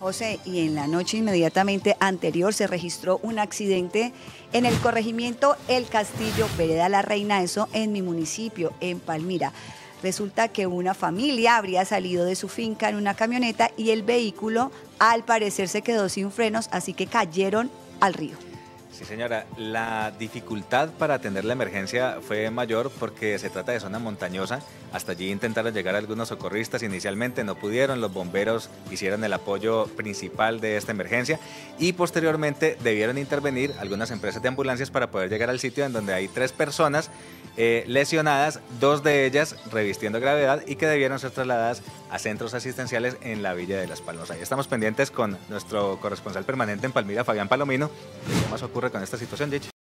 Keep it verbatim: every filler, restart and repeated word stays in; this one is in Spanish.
José, y en la noche inmediatamente anterior se registró un accidente en el corregimiento El Castillo, vereda La Reina, eso en mi municipio, en Palmira. Resulta que una familia habría salido de su finca en una camioneta y el vehículo al parecer se quedó sin frenos, así que cayeron al río. Sí, señora, la dificultad para atender la emergencia fue mayor porque se trata de zona montañosa. Hasta allí intentaron llegar algunos socorristas, inicialmente no pudieron, los bomberos hicieron el apoyo principal de esta emergencia y posteriormente debieron intervenir algunas empresas de ambulancias para poder llegar al sitio en donde hay tres personas eh, lesionadas, dos de ellas revistiendo gravedad y que debieron ser trasladadas a centros asistenciales en la Villa de Las Palmas. Ahí estamos pendientes con nuestro corresponsal permanente en Palmira, Fabián Palomino, de qué más ocurre con esta situación, Dicho.